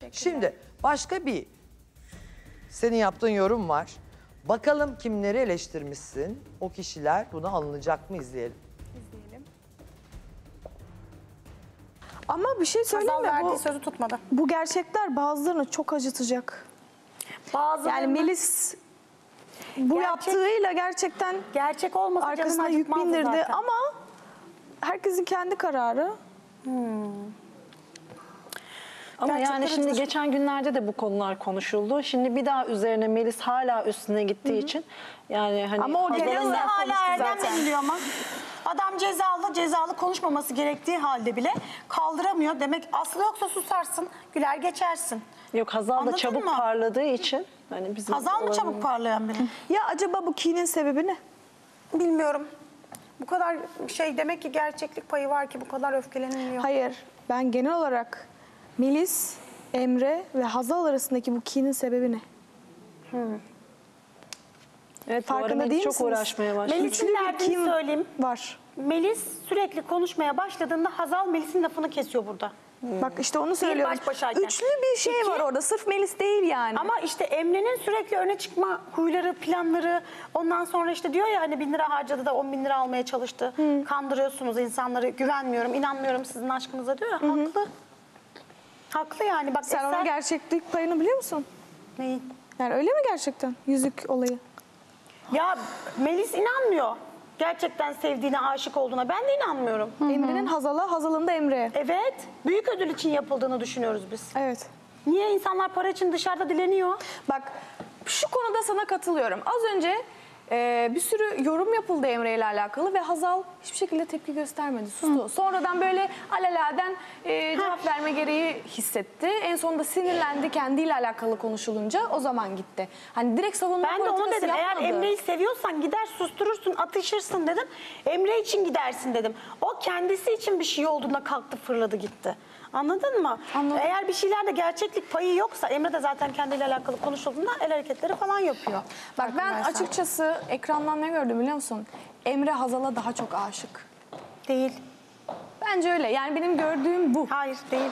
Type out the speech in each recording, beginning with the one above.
Şimdi başka bir senin yaptığın yorum var. Bakalım kimleri eleştirmişsin? O kişiler buna alınacak mı, izleyelim. Ama bir şey söyleyeyim mi? verdiği sözü tutmadı. Bu gerçekler bazılarını çok acıtacak. Yani Melis bu yaptığıyla gerçekten gerçek olmasa arkasına yük bindirdi ama herkesin kendi kararı. Ama yani şimdi geçen günlerde de bu konular konuşuldu. Şimdi bir daha üzerine Melis hala üstüne gittiği için yani hani ama o genelde hala Erdem deniliyor ama adam cezalı konuşmaması gerektiği halde bile kaldıramıyor. Demek aslı yoksa susarsın, güler geçersin. Yok, Hazal da çabuk parladığı için hani bizim Hazal mı çabuk parlayan biri? Ya acaba bu kinin sebebi ne? Bilmiyorum. Bu kadar demek ki gerçeklik payı var ki bu kadar öfkeleniliyor. Hayır, ben genel olarak Melis, Emre ve Hazal arasındaki bu kinin sebebi ne? Evet, farkında değil çok uğraşmaya başladı. Melis'in derdini söyleyeyim. Var. Melis sürekli konuşmaya başladığında Hazal Melis'in lafını kesiyor burada. Bak işte onu söylüyorum. baş başayken. Üçlü bir şey var orada. Sırf Melis değil yani. Ama işte Emre'nin sürekli öne çıkma huyları, planları, ondan sonra işte diyor ya hani 1000 lira harcadı da 10.000 lira almaya çalıştı. Kandırıyorsunuz insanları, güvenmiyorum, inanmıyorum sizin aşkınıza diyor ya. Haklı. Haklı yani. Bak Sen onun gerçeklik payını biliyor musun? Neyi? Yani öyle mi gerçekten? Yüzük olayı. Ya Melis inanmıyor. Gerçekten sevdiğine, aşık olduğuna. Ben de inanmıyorum. Emre'nin Hazal'a, Hazal'ın da Emre'ye. Evet. Büyük ödül için yapıldığını düşünüyoruz biz. Evet. Niye insanlar para için dışarıda dileniyor? Bak şu konuda sana katılıyorum. Az önce bir sürü yorum yapıldı Emre ile alakalı ve Hazal hiçbir şekilde tepki göstermedi. Sustu. Sonradan böyle alaladen cevap verme gereği hissetti. En sonunda sinirlendi kendiyle alakalı konuşulunca o zaman gitti. Hani direkt savunma Ben de onu politikası dedim. yapmadı. Eğer Emre'yi seviyorsan gider susturursun, atışırsın dedim. Emre için gidersin dedim. O kendisi için bir şey olduğunda kalktı fırladı gitti. Anladın mı? Anladım. Eğer bir şeylerde gerçeklik payı yoksa Emre de zaten kendiyle alakalı konuşulduğunda el hareketleri falan yapıyor. Bak ben açıkçası ekrandan ne gördüm biliyor musun? Emre Hazal'a daha çok aşık. Değil. Bence öyle. Yani benim gördüğüm bu. Hayır değil.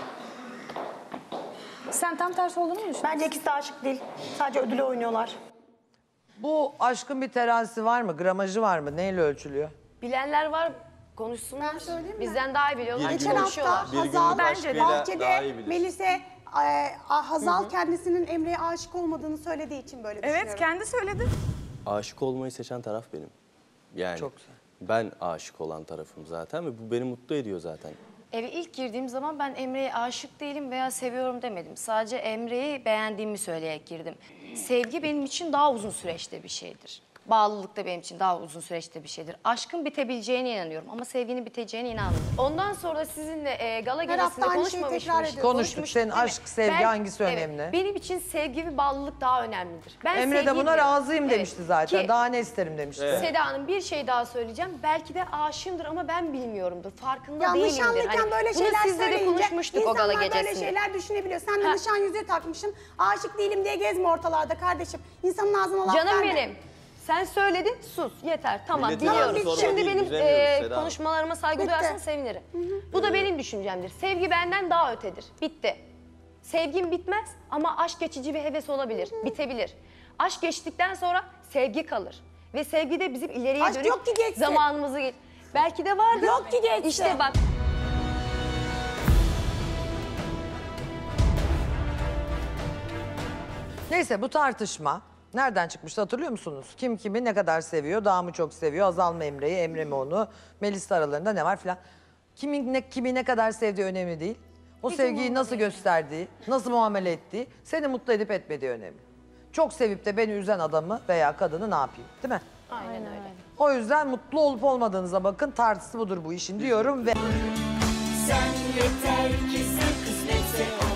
Sen tam tersi olduğunu mu düşünüyorsun? Bence ikisi de aşık değil. Sadece ödülü oynuyorlar. Bu aşkın bir terazisi var mı? Gramajı var mı? Neyle ölçülüyor? Bilenler var, konuşsunlar. Bizden daha iyi biliyorlar. Geçen hafta Hazal bahçede Melis'e Hazal kendisinin Emre'ye aşık olmadığını söylediği için böyle düşünüyorum. Evet kendi söyledi. Aşık olmayı seçen taraf benim. Yani Çok güzel. ben aşık olan tarafım zaten ve bu beni mutlu ediyor zaten. Eve ilk girdiğim zaman ben Emre'ye aşık değilim veya seviyorum demedim. Sadece Emre'yi beğendiğimi söyleyerek girdim. Sevgi benim için daha uzun süreçte bir şeydir. Bağlılık da benim için daha uzun süreçte bir şeydir. Aşkın bitebileceğine inanıyorum ama sevginin biteceğine inanmıyorum. Ondan sonra sizinle gala gecesinde aynı şeyi konuşmamış tekrar mıydık? ediyoruz. Konuştuk. Senin değil mi? aşk, sevgi hangisi önemli? Benim için sevgi ve bağlılık daha önemlidir. Ben Emre de sevgiyi buna biliyorum. razıyım demişti zaten. Ki- Daha ne isterim demişti. Seda Hanım bir şey daha söyleyeceğim. Belki de aşığımdır ama ben bilmiyorumdur. Farkında Ya değilimdir. nişanlıyken Hani böyle bunu şeyler sizle de söyleyince konuşmuştuk o gala insanlar böyle gecesinde. şeyler düşünebiliyor. Sen de nişan yüzüğü takmışsın. Aşık değilim diye gezme ortalarda kardeşim. İnsanın ağzına laf Canım verme. benim. Sen söyledin, sus. Yeter. Tamam, Milletin dinliyorum. ağzı sorma Şimdi değil, benim bilemiyoruz Seda Hanım. konuşmalarıma saygı Bitti. duyarsan sevinirim. Bu da benim düşüncemdir. Sevgi benden daha ötedir. Bitti. Sevgim bitmez ama aşk geçici bir heves olabilir. Bitebilir. Aşk geçtikten sonra sevgi kalır. Ve sevgi de bizim ileriye Aşk dönük yok ki geçsin. zamanımızı belki de vardır. Yok ki geçsin. İşte bak. Neyse bu tartışma nereden çıkmıştı hatırlıyor musunuz? Kim kimi ne kadar seviyor, daha mı çok seviyor, Hazal mı Emre'yi, Emre mi onu, Melis aralarında ne var filan. Kimi ne kadar sevdiği önemli değil. O sevgiyi nasıl gösterdiği, nasıl muamele ettiği, seni mutlu edip etmediği önemli. Çok sevip de beni üzen adamı veya kadını ne yapayım, değil mi? Aynen öyle. O yüzden mutlu olup olmadığınıza bakın, tartısı budur bu işin diyorum ve... Sen yeter ki sen kısmetse